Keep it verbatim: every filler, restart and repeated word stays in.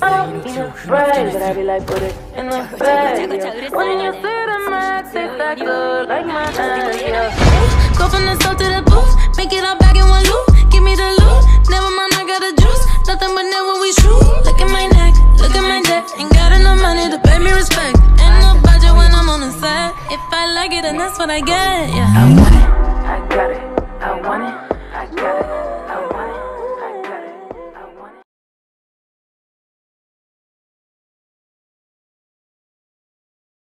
You're afraid, but I be like, put it in the bag, yeah. When you see the max, it's that good, like my hands, yeah. Go from the south to the booth, make it all back in one loop. Give me the loot, never mind, I got the juice. Nothing but never we shoot. Look at my neck, look at my debt. Ain't got enough money to pay me respect. Ain't no budget when I'm on the set. If I like it, then that's what I get, yeah. I want it, I got it, I want it.